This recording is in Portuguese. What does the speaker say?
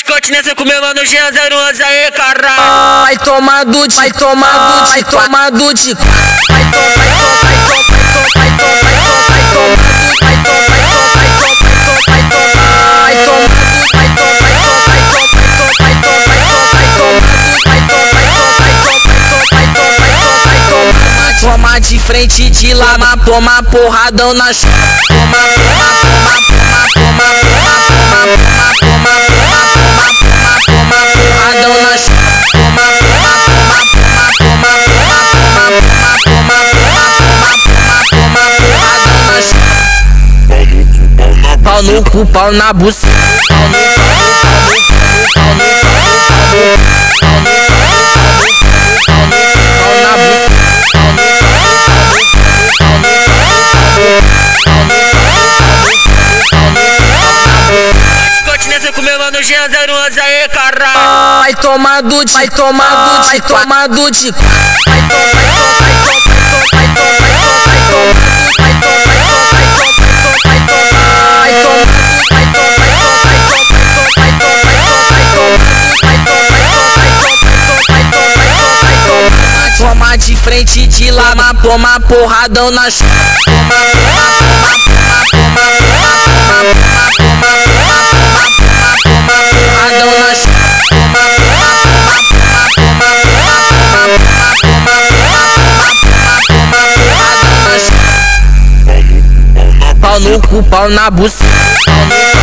continência com meu mano G011 aí, caralho. Vai tomar do de, vai tomar do de, vai tomar do de, vai toma de frente de lama, toma porradão na chama, toma porradão na chama, pau no cu, pau na buceta, pau no continência com meu mano G011 aí, caralho. Vai tomar do de, vai tomar do de, vai tomar do de, toma de frente de lama, toma porradão na chama, porradão na chama, pau no cu, pau na buceta,